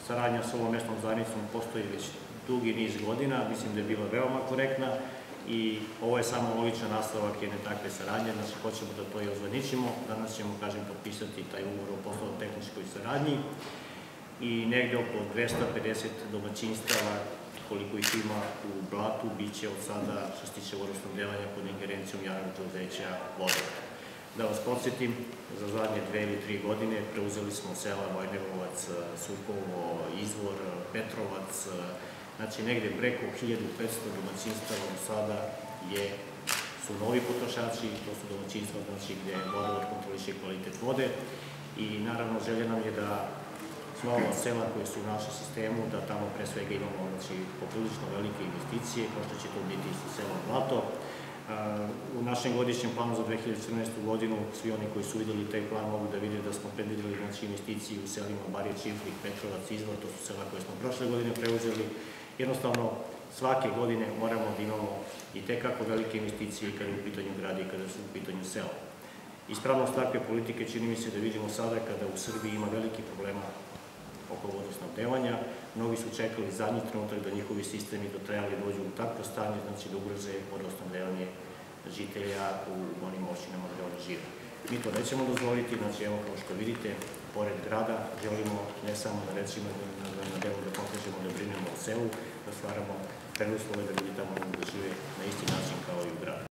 saradnja sa ovom mesnom zajednicom postoji već dugi niz godina, mislim da je bila veoma korektna i ovo je samo logičan nastavak jedne takve saradnje, znači hoćemo da to i ozvaničimo. Danas ćemo, kažem, potpisati taj ugovor o poslovno-tehničkoj saradnji i negde oko 250 domaćinstava, koliko ih ima u Blatu, bit će od sada, što se tiče vodosnabdevanja, pod ingerencijom javnog preduzeća Vodovod. Da vas podsjetim, za zadnje 2 ili 3 godine preuzeli smo sela Vojnevovac, Sukovo, Izvor, Petrovac, znači negde preko 1500 domaćinstava do sada su novi potrošači, to su domaćinstva gde Vodovod kontroliše kvalitet vode i naravno želja nam je da nova sela koje su u našem sistemu, da tamo pre svega imamo poprilično velike investicije, kao što će to biti i sa selom Blato. U našem godišnjem planu za 2014. godinu, svi oni koji su videli taj plan mogu da vide da smo predvideli investicije u selima Barje, Čiflik, Petrovac, Izvor, to su sela koje smo prošle godine preuzeli. Jednostavno, svake godine moramo da imamo i tekako velike investicije kada je u pitanju grada i kada su u pitanju sela. Ispravnost takve politike čini mi se da vidimo sada kada u Srbiji ima veliki problema oko vodosnabdevanja. Mnogi su čekali zadnji trenutak da njihovi sistemi dotrajali dođu u takvo stanje, znači da ugroze vodosnabdevanje žitelja u onim opštinama gde oni žive. Mi to nećemo dozvoliti, znači evo kao što vidite, pored grada želimo ne samo na recimo na delu da pokažemo da brinemo o selu, da stvaramo preduslove da ljudi tamo mogu da žive na isti način kao i u gradu.